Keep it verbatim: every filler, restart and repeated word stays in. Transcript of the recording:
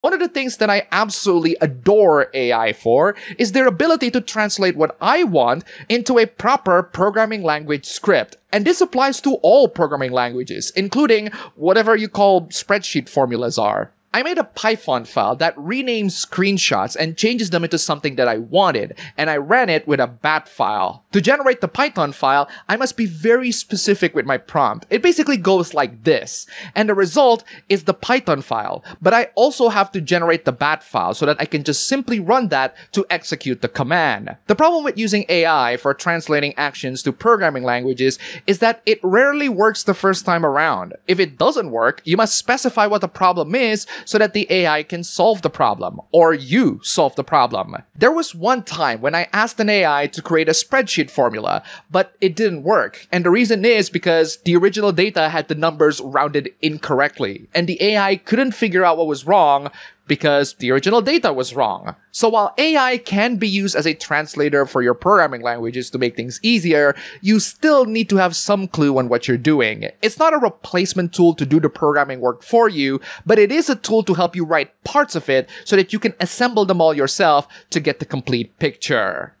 One of the things that I absolutely adore A I for is their ability to translate what I want into a proper programming language script. And this applies to all programming languages, including whatever you call spreadsheet formulas are. I made a Python file that renames screenshots and changes them into something that I wanted, and I ran it with a bat file. To generate the Python file, I must be very specific with my prompt. It basically goes like this, and the result is the Python file, but I also have to generate the bat file so that I can just simply run that to execute the command. The problem with using A I for translating actions to programming languages is that it rarely works the first time around. If it doesn't work, you must specify what the problem is so that the A I can solve the problem, or you solve the problem. There was one time when I asked an A I to create a spreadsheet formula, but it didn't work. And the reason is because the original data had the numbers rounded incorrectly, and the A I couldn't figure out what was wrong because the original data was wrong. So while A I can be used as a translator for your programming languages to make things easier, you still need to have some clue on what you're doing. It's not a replacement tool to do the programming work for you, but it is a tool to help you write parts of it so that you can assemble them all yourself to get the complete picture.